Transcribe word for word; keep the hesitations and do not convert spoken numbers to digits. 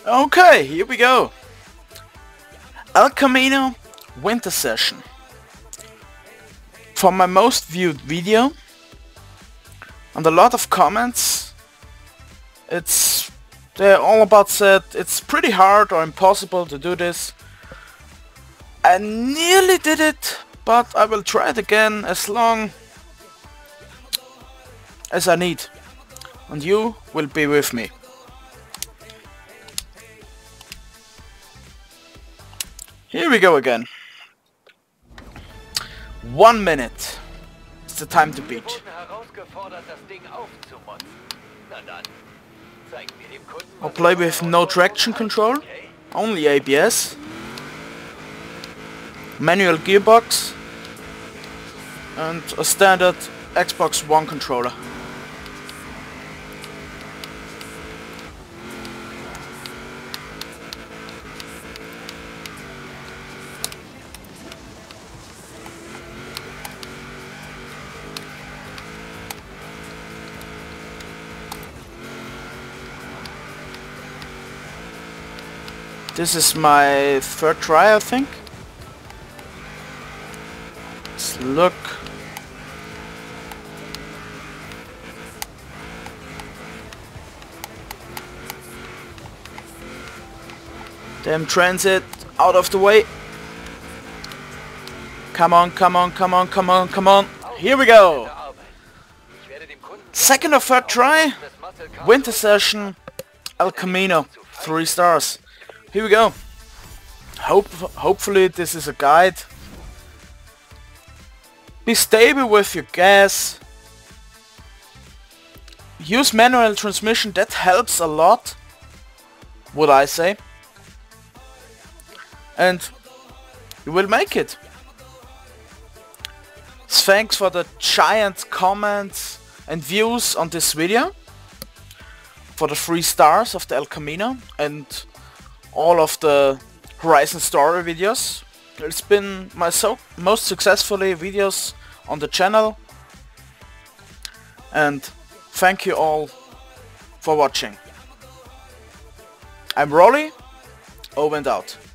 Okay, here we go. El Camino Winter Session. For my most viewed video and a lot of comments, it's they're all about said it's pretty hard or impossible to do this. I nearly did it, but I will try it again as long as I need, and you will be with me. Here we go again. One minute. It's the time to beat. I'll play with no traction control, only A B S, manual gearbox, and a standard Xbox One controller. This is my third try, I think. Let's look. Damn transit, out of the way. Come on, come on, come on, come on, come on. Here we go. Second or third try. Winter Session. El Camino. Three stars. Here we go. Hope, hopefully this is a guide. Be stable with your gas. Use manual transmission, that helps a lot, would I say. And you will make it. Thanks for the giant comments and views on this video. For the three stars of the El Camino and all of the Horizon Story videos. It's been my so most successfully videos on the channel, and thank you all for watching. I'm Rolly, over and out.